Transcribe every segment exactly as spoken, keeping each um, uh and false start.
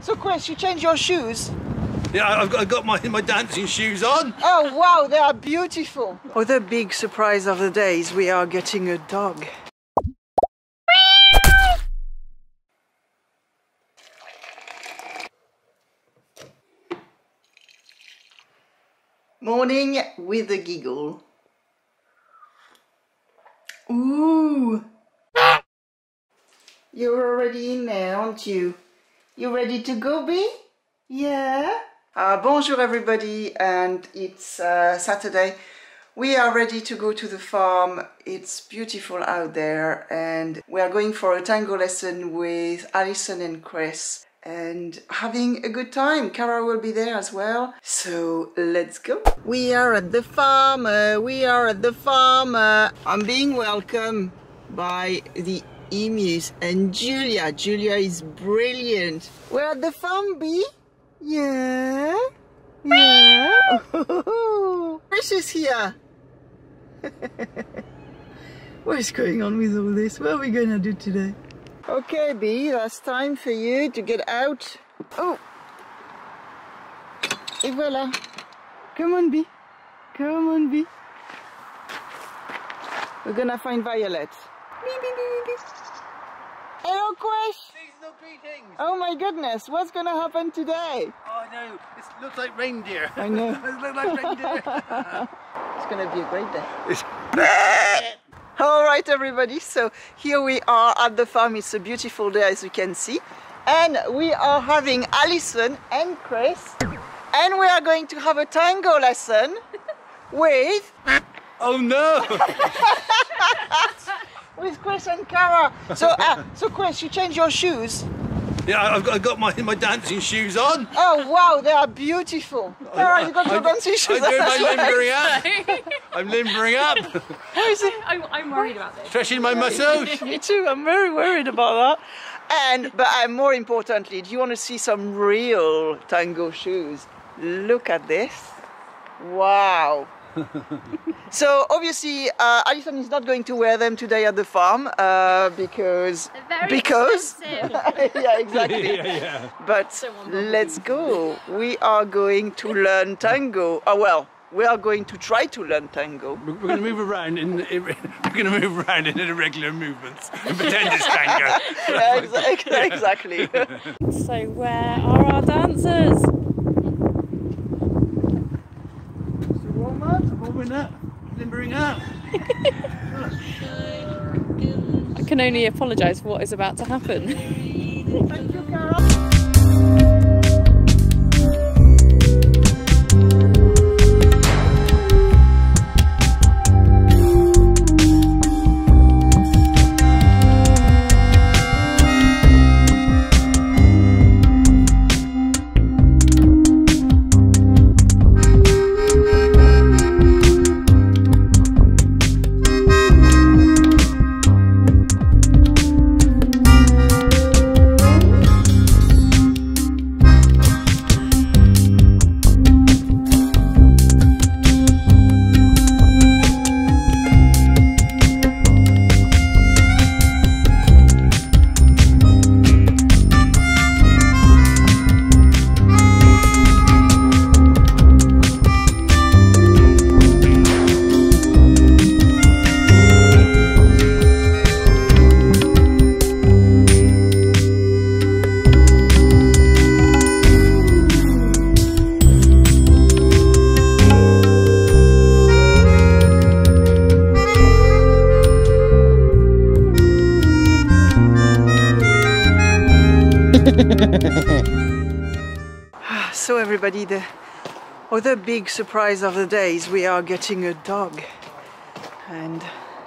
so Chris, you changed your shoes? Yeah, I've got, I've got my, my dancing shoes on. Oh wow, they are beautiful. Other big surprise of the day is we are getting a dog. Morning with a giggle. Ooh. You're already in there, aren't you? You ready to go, Bee? Yeah? Uh, bonjour everybody, and it's uh, Saturday. We are ready to go to the farm. It's beautiful out there and we are going for a tango lesson with Alison and Chris and having a good time. Cara will be there as well. So let's go. We are at the farm. Uh, we are at the farm. Uh, I'm being welcomed by the emus and Julia. Julia is brilliant. We're at the farm, Bee? Yeah? Yeah? Oh, Chris is here. What is going on with all this? What are we going to do today? Okay, Bee, that's time for you to get out. Oh! Et voila. Come on, Bee. Come on, Bee. We're gonna find Violet. Bee, bee, bee, bee. Hello, Chris. Seasonal greetings. Oh my goodness, what's gonna happen today? Oh no, it looks like reindeer. I know. It looks like reindeer. It's gonna be a great day. All right, everybody, so here we are at the farm. It's a beautiful day, as you can see, and we are having Alison and Chris, and we are going to have a tango lesson with Oh no! with Chris and Cara. So, uh, so Chris, you changed your shoes? Yeah, I've got, I've got my, my dancing shoes on. Oh wow, they are beautiful. Cara, you got your dancing shoes I'm doing on my as well. limbering up. I'm limbering up. How is it? I'm, I'm worried about this. Stretching my muscles. Me too, I'm very worried about that. And, but uh, more importantly, do you want to see some real tango shoes? Look at this. Wow. So obviously uh, Alison is not going to wear them today at the farm uh, because They're very because expensive. yeah, exactly. yeah, yeah. But let's go. We are going to learn tango. Oh well, we are going to try to learn tango. We're going to move around in we're going to move around in irregular movements and pretend it's tango. Yeah, exactly. exactly. So where are our dancers? Warm up, warming up, limbering up. I can only apologise for what is about to happen. Thank you, Cara. So everybody, the other big surprise of the day is we are getting a dog, and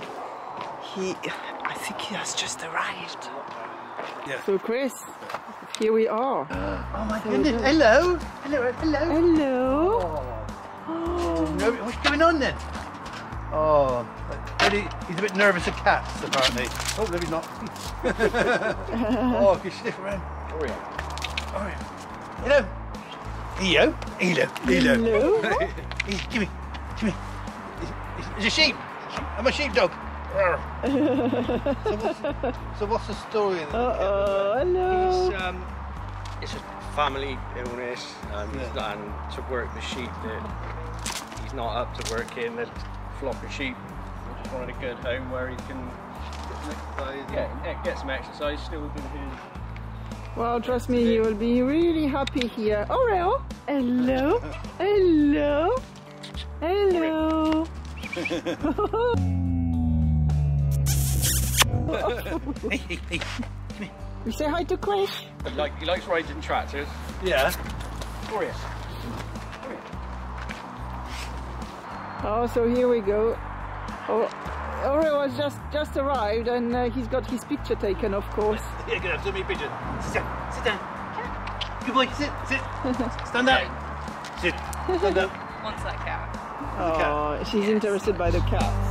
he, I think he has just arrived. Yeah. So Chris, here we are. Oh my goodness! Hello, hello, hello. Hello. Oh. No, what's going on then? Oh, really, he's a bit nervous of cats apparently. Oh, no, he's not. Oh, if you sniff around. Oreo. Oreo. Hello. Hello. Hello. Hello. Hello. Give me. Give me. It's a sheep. I'm a sheepdog. so, what's, so what's the story? Uh oh, hello. He's, um, it's a family illness and, Yeah. and to work the sheep that he's not up to working the flock of sheep. We just wanted a good home where he can get, get, get some exercise, still do his. Well, trust me, he will be really happy here. Oreo! Hello! Hello! Hello! Hey, hey, hey, come here. We say hi to Quish. He, like, he likes riding tractors. Yeah. Oreo. Oh, so here we go. Oh, Oreo has just, just arrived and uh, he's got his picture taken, of course. Yeah, good. Have me picture. Sit down. Sit down. Good boy. Sit. Sit. Stand up. Sit. Stand up. Wants that cat. Oh, she's interested by the cats.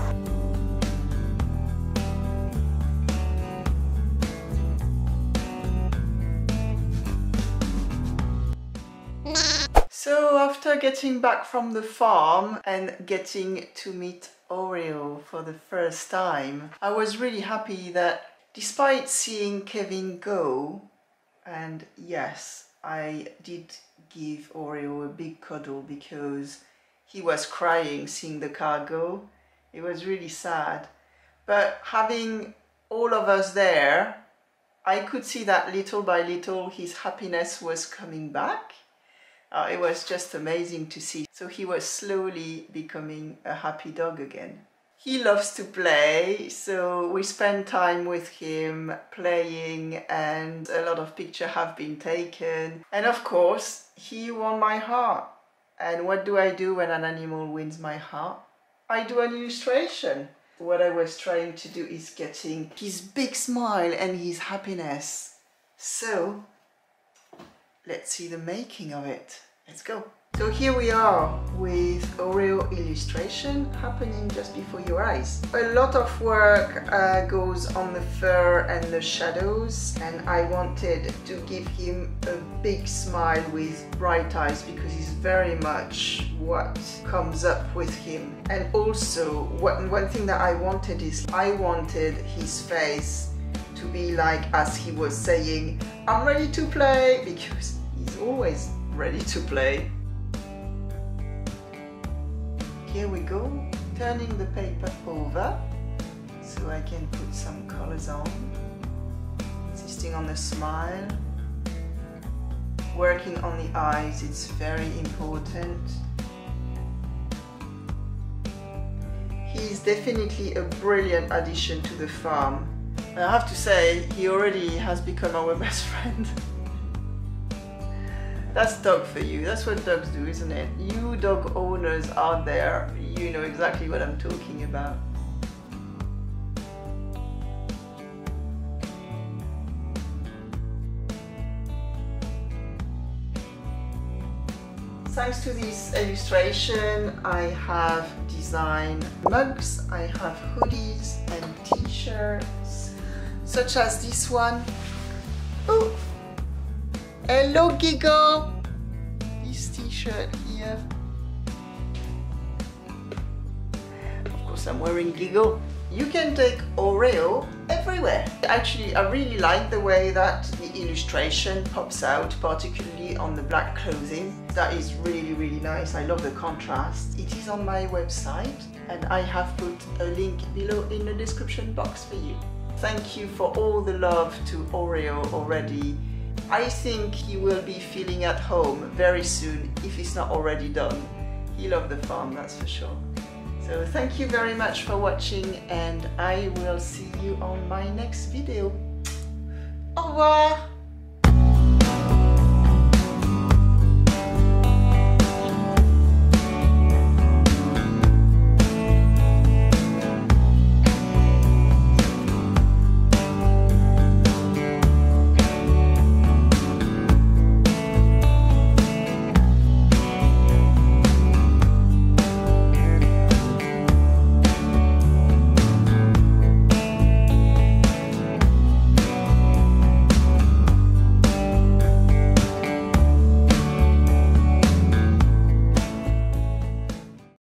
So after getting back from the farm and getting to meet Oreo for the first time, I was really happy that despite seeing Kevin go, and yes, I did give Oreo a big cuddle because he was crying seeing the car go. It was really sad. But having all of us there, I could see that little by little his happiness was coming back. Uh, it was just amazing to see. So he was slowly becoming a happy dog again. He loves to play, so we spend time with him playing and a lot of pictures have been taken. And of course, he won my heart. And what do I do when an animal wins my heart? I do an illustration. What I was trying to do is getting his big smile and his happiness. So, let's see the making of it. Let's go. So here we are with Oreo illustration happening just before your eyes. A lot of work uh, goes on the fur and the shadows, and I wanted to give him a big smile with bright eyes because it's very much what comes up with him. And also one, one thing that I wanted is I wanted his face to be like, as he was saying, I'm ready to play, because he's always ready to play. Here we go, turning the paper over so I can put some colors on, insisting on the smile, working on the eyes, it's very important. He is definitely a brilliant addition to the farm. I have to say, he already has become our best friend. That's dog for you. That's what dogs do, isn't it? You dog owners out there, you know exactly what I'm talking about. Thanks to this illustration, I have designed mugs, I have hoodies and t-shirts, such as this one. Oh! Hello, Giggle! This t-shirt here. Of course, I'm wearing Giggle. You can take Oreo everywhere. Actually, I really like the way that the illustration pops out, particularly on the black clothing. That is really, really nice. I love the contrast. It is on my website, and I have put a link below in the description box for you. Thank you for all the love to Oreo already. I think he will be feeling at home very soon, if it's not already done. He loved the farm, that's for sure. So thank you very much for watching, and I will see you on my next video. Au revoir!